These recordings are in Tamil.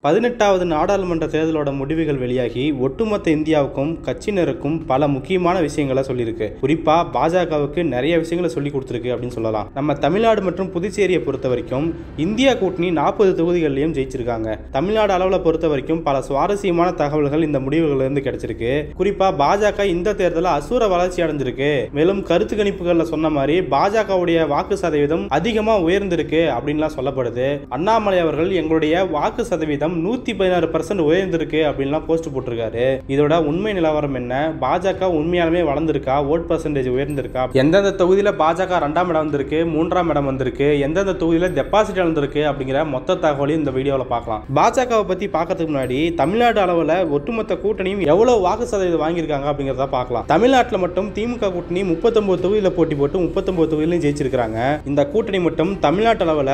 18வது நாடாளுமன்ற தேர்தலோட முடிவுகள் வெளியாகி ஒட்டுமொத்த இந்தியாவுக்கும் கட்சியினருக்கும் பல முக்கியமான விஷயங்களை சொல்லியிருக்கு. குறிப்பா பாஜகவுக்கு நிறைய விஷயங்களை சொல்லி கொடுத்துருக்கு அப்படின்னு சொல்லலாம். நம்ம தமிழ்நாடு மற்றும் புதுச்சேரியை பொறுத்த வரைக்கும் இந்தியா கூட்டணி 40 தொகுதிகளிலையும் ஜெயிச்சிருக்காங்க. தமிழ்நாடு அளவில் பொறுத்த வரைக்கும் பல சுவாரஸ்யமான தகவல்கள் இந்த முடிவுகள் இருந்து கிடைச்சிருக்கு. குறிப்பா பாஜக இந்த தேர்தலில் அசூர வளர்ச்சி அடைஞ்சிருக்கு. மேலும் கருத்து கணிப்புகள்ல சொன்ன மாதிரி பாஜகவுடைய வாக்கு சதவீதம் அதிகமா உயர்ந்திருக்கு அப்படின்லாம் சொல்லப்படுது. அண்ணாமலை அவர்கள் எங்களுடைய வாக்கு சதவீதம் 116% உயர்ந்திருக்கு அப்படின்லாம் போஸ்ட் போட்டிருக்காரு. இதோட உண்மை நிலவரம் என்ன? பாஜக உண்மையாலுமே வளர்ந்திருக்கா? Vote percentage உயர்ந்திருக்கா? எந்தெந்த தொகுதியில பாஜக 2ஆம் இடம் வந்திருக்கு, 3ஆம் இடம் வந்திருக்கு, எந்தெந்த தொகுதியில டெபாசிட் இழந்திருக்கு அப்படிங்கிற மொத்த தகவலையும் இந்த வீடியோவில் பார்க்கலாம். பாஜகவை பத்தி பார்க்கறதுக்கு முன்னாடி தமிழ்நாடு அளவில் ஒட்டுமொத்த கூட்டணியும் எவ்வளவு வாக்கு சதவீதம் வாங்கியிருக்காங்க அப்படிங்கிறத பார்க்கலாம். தமிழ்நாட்டில் மட்டும் திமுக கூட்டணி 39 தொகுதியில் போட்டி போட்டு 39 தொகுதியிலும் ஜெயிச்சிருக்காங்க. இந்த கூட்டணி மட்டும் தமிழ்நாட்டு அளவில்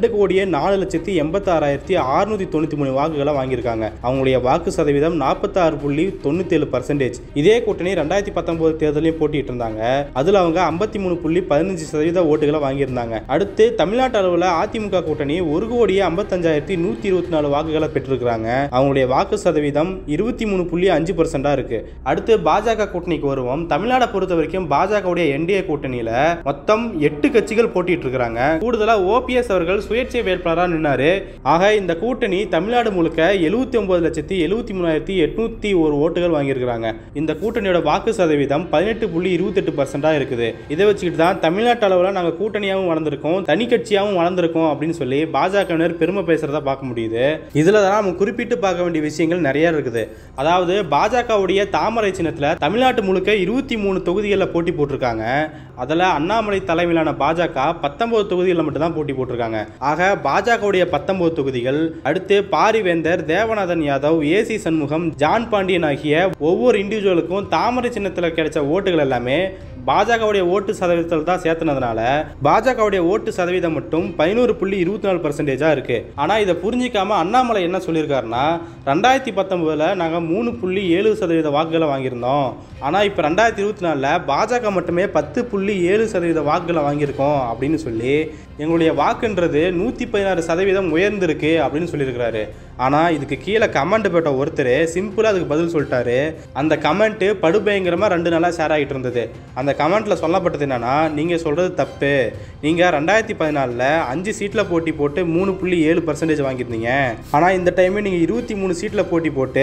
2,04,86,693 வாக்குகளை வாங்கியிருக்காங்க. அவங்களுடைய வாக்கு சதவீதம் 46.97%. இதே கூட்டணி 2019 தேர்தலையும் போட்டிட்டு இருந்தாங்க. அதுல அவங்க 53.15% ஓட்டுகளை வாங்கியிருந்தாங்க. அடுத்து தமிழ்நாட்டு அளவில் அதிமுக கூட்டணி 1,55,124 வாக்குகளை பெற்றிருக்கிறாங்க. அவங்களுடைய வாக்கு சதவீதம் 23.5% இருக்கு. அடுத்து பாஜக கூட்டணிக்கு வருவோம். தமிழ்நாட்டை பொறுத்த வரைக்கும் பாஜகவுடைய என்டிஏ கூட்டணியில மொத்தம் 8 கட்சிகள் போட்டிட்டு இருக்காங்க. கூடுதலா ஓபிஎஸ் அவர்கள் சுயேட்சை வேட்பாளராக நின்னாரு. ஆக இந்த கூட்டணி தமிழ்நாடு முழுக்க 79,73,801 ஓட்டுகள் வாங்கியிருக்கிறாங்க. இந்த கூட்டணியோட வாக்கு சதவீதம் 18.28% இருக்குது. இதை வச்சுக்கிட்டு தான் தமிழ்நாட்டு அளவில் நாங்கள் கூட்டணியாகவும் வளர்ந்துருக்கோம், தனி கட்சியாகவும் வளர்ந்துருக்கோம் அப்படின்னு சொல்லி பாஜகவினர் பெருமை பேசுறதா பார்க்க முடியுது. இதுல தான் நம்ம குறிப்பிட்டு பார்க்க வேண்டிய விஷயங்கள் நிறைய இருக்குது. அதாவது பாஜகவுடைய தாமரை சின்னத்தில் தமிழ்நாட்டு முழுக்க 23 தொகுதிகளில் போட்டி போட்டிருக்காங்க. அதில் அண்ணாமலை தலைமையிலான பாஜக 19 தொகுதிகளில் மட்டும் தான் போட்டி போட்டிருக்காங்க. ஆக பாஜகவுடைய 19 தொகுதிகள், அடுத்து பாரிவேந்தர், தேவநாதன் யாதவ், ஏசி சண்முகம், ஜான் பாண்டியன் ஆகிய ஒவ்வொரு இண்டிவிஜுவலுக்கும் தாமரை சின்னத்தில் கிடைச்ச ஓட்டுகள் எல்லாமே பாஜகவுடைய ஓட்டு சதவீதத்தில் தான் சேர்த்துனதுனால பாஜகவுடைய ஓட்டு சதவீதம் மட்டும் 11.24% இருக்கு. ஆனால் இதை புரிஞ்சிக்காம அண்ணாமலை என்ன சொல்லியிருக்காருன்னா, 2019 நாங்கள் 3.7% வாக்குகளை வாங்கியிருந்தோம். ஆனால் இப்போ 2024 பாஜக மட்டுமே 10.7% வாக்குகளை வாங்கியிருக்கோம் அப்படின்னு சொல்லி எங்களுடைய வாக்குன்றது 116% உயர்ந்திருக்கு அப்படின்னு சொல்லியிருக்கிறாரு. ஆனால் இதுக்கு கீழே கமெண்ட் போட்ட ஒருத்தர் சிம்பிளாக அதுக்கு பதில் சொல்லிட்டாரு. அந்த கமெண்ட்டு படுபயங்கரமாக 2 நாளாக ஷேர் ஆகிட்டு இருந்தது. அந்த கமெண்ட்டில் சொல்லப்பட்டது என்னன்னா, நீங்கள் சொல்கிறது தப்பு. நீங்கள் 2014 5 சீட்டில் போட்டி போட்டு 3.7% வாங்கியிருந்தீங்க. ஆனால் இந்த டைமே நீங்கள் 23 சீட்டில் போட்டி போட்டு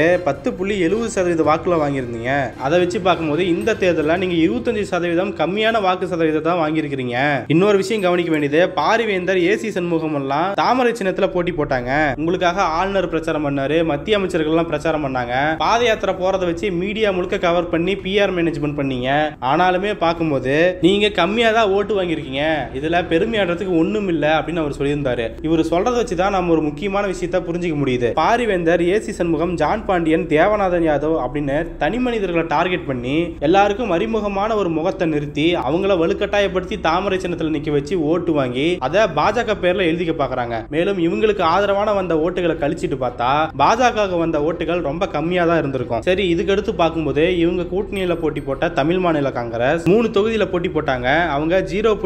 10.70% வாக்குல வாங்கியிருந்தீங்க. அதை வச்சு பார்க்கும்போது இந்த தேர்தலில் நீங்கள் 25% கம்மியான வாக்கு சதவீதம் தான் வாங்கியிருக்கிறீங்க. இன்னொரு விஷயம் கவனிக்க வேண்டியது, பாரிவேந்தர், ஏசி சண்முகம் எல்லாம் தாமரை சின்னத்தில் போட்டி போட்டாங்க. உங்களுக்காக ஆளுநர் பிரச்சாரம் பண்ணாரு, மத்திய அமைச்சர்கள் எல்லாம் பிரச்சாரம் பண்ணாங்க. பாத யாத்திரை போறதை வச்சு மீடியா முழுக்க கவர் பண்ணி பிஆர் மேனேஜ்மெண்ட் பண்ணீங்க. ஆனாலுமே பார்க்கும்போது நீங்க கம்மியா தான் ஓட்டு வாங்கியிருக்கீங்க. இதுல பெருமையாடுறதுக்கு ஒண்ணும் இல்ல அப்படின்னு அவர் சொல்லியிருந்தாரு. இவர் சொல்றதை வச்சுதான் நம்ம ஒரு முக்கியமான விஷயத்தை புரிஞ்சுக்க முடியுது. பாரிவேந்தர், ஏசி சண்முகம், ஜான் பாண்டியன், தேவநாதன் யாதவ் அப்படின்னு தனி மனிதர்களை டார்கெட் பண்ணி எல்லாருக்கும் அறிமுகமான ஒரு முகத்தை நிறுத்தி அவங்கள வலுக்கட்டாயப்படுத்தி தாமரை சின்னத்தில் நிக்க வச்சு ஓட்டு வாங்கி அதை பாஜக பேர்ல எழுதிக்க பாக்குறாங்க. மேலும் இவங்களுக்கு ஆதரவான வந்த ஓட்டுகளை கழிச்சிட்டு பார்த்தா பாஜக வந்த ஓட்டுகள் ரொம்ப கம்மியா தான் இருந்திருக்கும். சரி, இதுக்கு அடுத்து பார்க்கும்போது இவங்க கூட்டணியில போட்டி போட்ட தமிழ் மாநில காங்கிரஸ் 3 தொகுதியில போட்டி போட்டாங்க. அவங்க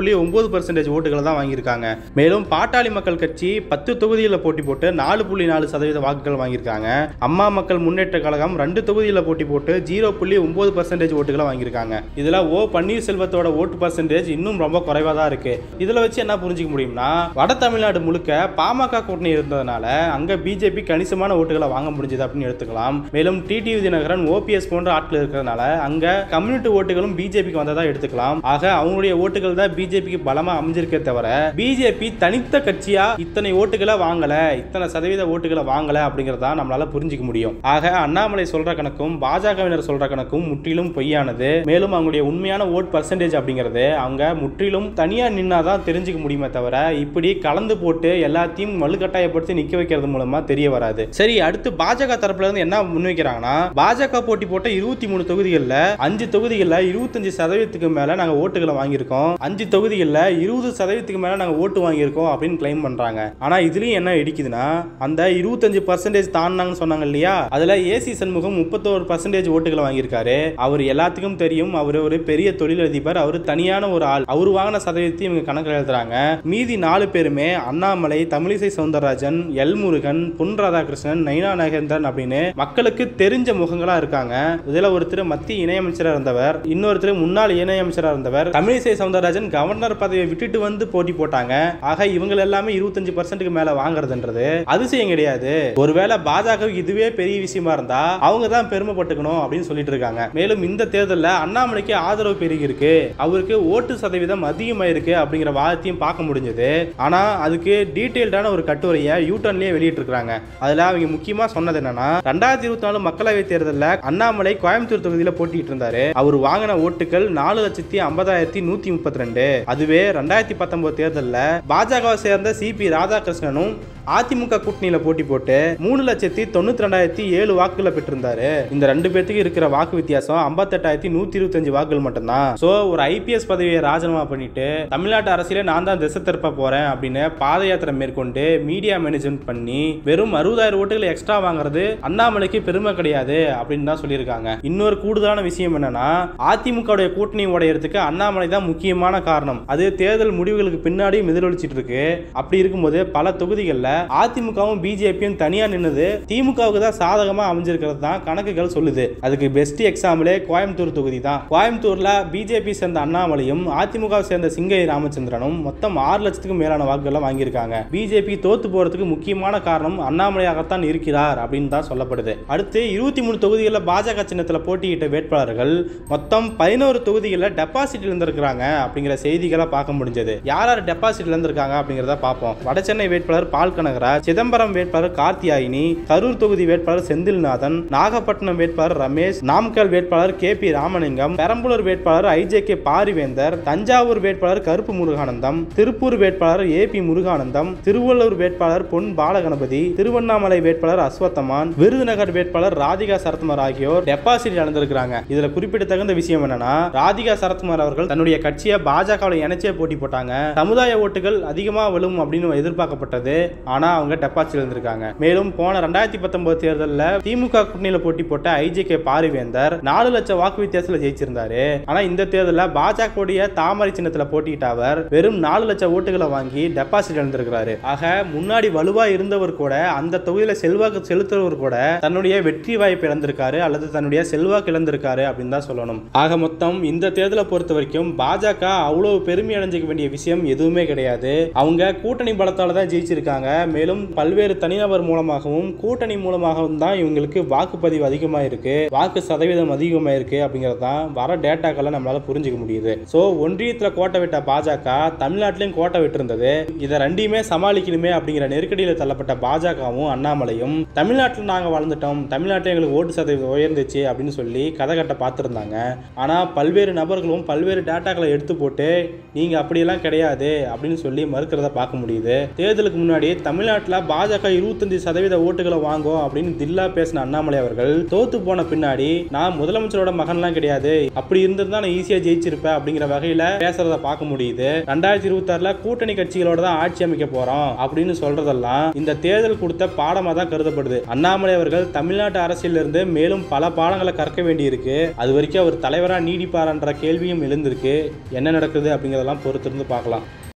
0.9% ஓட்டுகளை தான் வாங்கியிருக்காங்க. மேலும் பாட்டாளி மக்கள் கட்சி 10 தொகுதியில போட்டி போட்டு 4.4% வாக்குகள் வாங்கியிருக்காங்க. அம்மா மக்கள் முன்னேற்ற கழகம் 2 தொகுதியில போட்டி போட்டு 0.9% ஓட்டுகளை வாங்கியிருக்காங்க. இதுல ஓ பன்னீர்செல்வத்தோட ஓட்டு பர்சன்டேஜ் இன்னும் ரொம்ப குறைவா தான் இருக்கு. இதுல வச்சு என்ன புரிஞ்சுக்க முடியும்னா, வட தமிழ்நாடு முழுக்க பாமக கூட்டணி இருந்ததுனால அங்க பிஜேபி கணிசமான ஓட்டுகளை வாங்க முடிஞ்சது அப்படின்னு எடுத்துக்கலாம். மேலும் டிடிவி தினகரன், ஓபிஎஸ் போன்ற ஆட்கள் இருக்கிறதுனால அங்க கம்யூனிட்டி ஓட்டுகளும் பிஜேபிக்கு வந்ததா எடுத்துக்கலாம். ஆக அவங்களுடைய ஓட்டுகள் தான் பிஜேபிக்கு பலமா அமைஞ்சிருக்கே தவிர பிஜேபி தனித்த கட்சியா இத்தனை ஓட்டுகளை வாங்கல, இத்தனை சதவீத ஓட்டுகளை வாங்கல அப்படிங்கறத நம்மளால புரிஞ்சுக்க முடியும். ஆக அண்ணாமலை சொல்ற கணக்கும் பாஜகவினர் சொல்ற கணக்கும் முற்றிலும் பொய்யானது. மேலும் அவங்களுடைய உண்மையான ஓட் பர்சன்டேஜ் அப்படிங்கிறது அவங்க முற்றிலும் தனியா நின்னாதான் தெரிஞ்சுக்க முடியுமே தவிர இப்படி கலந்து போட்டு எல்லாத்தையும் வலுக்கட்டாயப்படுத்தி நிக்க வைக்கிறது மூலமா தெரிய வராது. சரி, அடுத்து பாஜக தரப்புல இருந்து என்ன முன்வைக்கிறாங்கன்னா, பாஜக போட்டி போட்ட 23 தொகுதிகளில் 5 தொகுதிகளில் 25% 20% மேல நாங்க ஓட்டுகளை வாங்கியிருக்கோம், 5 தொகுதிகளில் 20% மேல நாங்க ஓட்டு வாங்கியிருக்கோம் அப்படின்னு கிளைம் பண்றாங்க. ஆனா இதுலயும் என்ன இடிக்குதுன்னா, அந்த 25% தாண்டாங்கன்னு சொன்னாங்க இல்லையா, அதுல ஏசி சண்முகம் 31% ஓட்டுகளை வாங்கியிருக்காரு. அவர் எல்லாத்துக்கும் தெரியும், அவர் ஒரு பெரிய தொழிலதிபர், அவர் தனியான ஒரு ஆள், அவர் வாங்கின சதவீதத்தை இவங்க கணக்கில் எழுதுறாங்க. மீதி 4 பேருமே அண்ணாமலை, தமிழிசை சவுந்தரராஜன், எல் முருகன், பொன் ராதாகிருஷ்ணன், நைனா நாகேந்திரன் அப்படின்னு மக்களுக்கு தெரிஞ்ச முகங்களா இருக்காங்க. இதுல ஒருத்தர் மத்திய இணையமைச்சராக இருந்தவர், இன்னொருத்தர் முன்னாள் இணையமைச்சராக இருந்தவர். தமிழிசை சவுந்தரராஜன் கவர்னர் பதவியை விட்டுட்டு வந்து போட்டி போட்டாங்க. ஆக இவங்க எல்லாமே 25% மேல வாங்குறதுன்றது அதிசயம் கிடையாது. ஒருவேளை பாஜக இதுவே பெரிய விஷயமா இருந்தா அவங்க தான் பெருமைப்பட்டுக்கணும் அப்படின்னு சொல்லிட்டு இருக்காங்க. மேலும் இந்த தேர்தலில் அண்ணாமலைக்கு ஆதரவு பெருகி இருக்கு, அவருக்கு ஓட்டு சதவீதம் அதிகமாயிருக்கு அப்படிங்கிற வாதத்தையும் பார்க்க முடிஞ்சது. ஆனா அதுக்கு டீடைல்டான ஒரு கட்டுரையை யூடர்ன்லயே வெளியிட்டு இருக்காங்க. அதுல அவங்க முக்கியமா சொன்னது என்னன்னா, 2024 மக்களவை தேர்தலில் அண்ணாமலை கோயம்புத்தூர் தொகுதியில் போட்டிட்டு இருந்தாரு. அவர் வாங்கின ஓட்டுகள் 4,50,132. அதுவே 2019 தேர்தலில் பாஜகவை சேர்ந்த சிபி ராதாகிருஷ்ணனும் அதிமுக கூட்டணியில போட்டி போட்டு 3,92,007 வாக்குகளை பெற்றிருந்தாரு. இந்த 2 பேத்துக்கு இருக்கிற வாக்கு வித்தியாசம் 58,125 வாக்குகள் மட்டும்தான். சோ ஒரு ஐபிஎஸ் பதவியை ராஜினாமா பண்ணிட்டு தமிழ்நாட்டு அரசியல நான் தான் திசை திருப்ப போறேன் அப்படின்னு பாத யாத்திரை மேற்கொண்டு மீடியா மேனேஜ்மெண்ட் பண்ணி வெறும் 60,000 ஓட்டுகள் எக்ஸ்ட்ரா வாங்குறது அண்ணாமலைக்கு பெருமை கிடையாது அப்படின்னு தான் சொல்லியிருக்காங்க. இன்னொரு கூடுதலான விஷயம் என்னன்னா, அதிமுக கூட்டணி உடையறதுக்கு அண்ணாமலை தான் முக்கியமான காரணம். அது தேர்தல் முடிவுகளுக்கு பின்னாடியும் எதிரொலிச்சிட்டு இருக்கு. அப்படி இருக்கும்போது பல தொகுதிகளில் அதிமுகவும் பிஜேபியும் தனியா நின்னது திமுகவுக்கு தான் சாதகமா அமைஞ்சிருக்கிறது தான் கணக்குகள் சொல்லுது. அதுக்கு பெஸ்ட் எக்ஸாம்பிளே கோயம்புத்தூர் தொகுதி தான். கோயம்புத்தூர்ல பிஜேபி சேர்ந்த அண்ணாமலையும் அதிமுக சேர்ந்த சிங்கை ராமச்சந்திரனும் மொத்தம் 6 லட்சத்துக்கும் மேலான வாக்குகளை வாங்கியிருக்காங்க. பிஜேபி தோத்து போறதுக்கு முக்கியமான காரணம் அண்ணாமலையாகத்தான் இருக்கிறார் அப்படின்னு தான் சொல்லப்படுது. அடுத்து 23 தொகுதிகளில் பாஜக சின்னத்தில் போட்டியிட்ட வேட்பாளர்கள் மொத்தம் 11 தொகுதிகளில் டெபாசிட் இழந்திருக்கிறாங்க அப்படிங்கிற செய்திகளை பார்க்க முடிஞ்சது. யார் டெபாசிட் இழந்திருக்காங்க அப்படிங்கிறத பார்ப்போம். வடசென்னை வேட்பாளர் பால் கனகராஜ், சிதம்பரம் வேட்பாளர் கார்த்தியாயினி, கரூர் தொகுதி வேட்பாளர் செந்தில்நாதன், நாகப்பட்டினம் வேட்பாளர் ரமேஷ், நாமக்கல் வேட்பாளர் கே.பி. ராமலிங்கம், பெரம்பலூர் வேட்பாளர் ஐஜே.கே. பாரிவேந்தர், தஞ்சாவூர் வேட்பாளர் கருப்பு முருகானந்தம், திருப்பூர் வேட்பாளர் ஏ.பி. முருகானந்தம், திருவள்ளூர் வேட்பாளர் பொன் பாலகணபதி, திருவண்ணாமலை வேட்பாளர் அஸ்வத்தமான், விருதுநகர் வேட்பாளர் ராதிகா சரத்குமார் ஆகியோர் டெபாசிட் இழந்திருக்கிறாங்க. இதுல குறிப்பிடத்தகுந்த விஷயம் என்னன்னா, ராதிகா சரத்குமார் அவர்கள் தன்னுடைய கட்சியை பாஜகவில் இணைச்சே போட்டி போட்டாங்க. சமுதாய ஓட்டுகள் அதிகமா விழும் அப்படின்னு எதிர்பார்க்கப்பட்டது. ஆனா அவங்க டெபாசிட் இழந்திருக்காங்க. மேலும் போன 2019 தேர்தலில் திமுக கூட்டணியில போட்டி போட்ட ஐஜே.கே. பாரிவேந்தர் 4 லட்சம் வாக்கு வித்தியாசத்தில் ஜெயிச்சிருந்தாரு. ஆனா இந்த தேர்தலில் பாஜகவுடைய தாமரை சின்னத்தில் போட்டியிட்ட அவர் வெறும் 4 லட்சம் ஓட்டுகளை வாங்கி டெபாசிட் இழந்திருக்கிறாரு. ஆக முன்னாடி வலுவா இருந்தவர் கூட, அந்த தொகுதியில செல்வாக்கு செலுத்துறவர் கூட தன்னுடைய வெற்றி வாய்ப்பு இழந்திருக்காரு அல்லது தன்னுடைய செல்வாக்கு இழந்திருக்காரு அப்படின்னு தான் சொல்லணும். ஆக மொத்தம் இந்த தேர்தலை பொறுத்த வரைக்கும் பாஜக அவ்வளவு பெருமை அடைஞ்சிக்க வேண்டிய விஷயம் எதுவுமே கிடையாது. அவங்க கூட்டணி பலத்தால தான் ஜெயிச்சிருக்காங்க. மேலும் பல்வேறு தனிநபர் மூலமாகவும் கூட்டணி மூலமாகவும் தான் இவங்களுக்கு வாக்குப்பதிவு அதிகமாக இருக்கு, வாக்கு சதவீதம் அதிகமாக இருக்கு அப்படிங்கிறது தான் வர டேட்டாக்களை நம்மளால புரிஞ்சுக்க முடியுது. ஸோ ஒன்றியத்தில் கோட்டை விட்ட பாஜக தமிழ்நாட்டிலையும் கோட்டை விட்டு இதை ரெண்டையுமே சமாளிக்கணுமே அப்படிங்கிற நெருக்கடியில் தள்ளப்பட்ட பாஜகவும் அண்ணாமலையும் தமிழ்நாட்டில் நாங்கள் வளர்ந்துட்டோம், தமிழ்நாட்டில் எங்களுக்கு ஓட்டு சதவீதம் உயர்ந்துச்சு அப்படின்னு சொல்லி கதை கட்ட பார்த்துருந்தாங்க. ஆனால் பல்வேறு நபர்களும் பல்வேறு டேட்டாக்களை எடுத்து போட்டு நீங்கள் அப்படியெல்லாம் கிடையாது அப்படின்னு சொல்லி மறுக்கிறத பார்க்க முடியுது. தேர்தலுக்கு முன்னாடி தமிழ்நாட்டில் பாஜக 25% ஓட்டுகளை வாங்கும் அப்படின்னு தில்லா பேசின அண்ணாமலை அவர்கள் தோத்து போன பின்னாடி நான் முதலமைச்சரோட மகன்லாம் கிடையாது, அப்படி இருந்திருந்தா நான் ஈஸியா ஜெயிச்சிருப்பேன் அப்படிங்கிற வகையில பேசுறத பார்க்க முடியுது. 2026 கூட்டணி கட்சிகளோட தான் ஆட்சி அமைக்க போறோம் அப்படின்னு சொல்றதெல்லாம் இந்த தேர்தல் கொடுத்த பாடமா தான் கருதப்படுது. அண்ணாமலை அவர்கள் தமிழ்நாட்டு அரசியல் இருந்து மேலும் பல பாடங்களை கற்க வேண்டி இருக்கு. அது வரைக்கும் அவர் தலைவரா நீடிப்பார்ன்ற கேள்வியும் எழுந்திருக்கு. என்ன நடக்குது அப்படிங்கறதெல்லாம் பொறுத்திருந்து பார்க்கலாம்.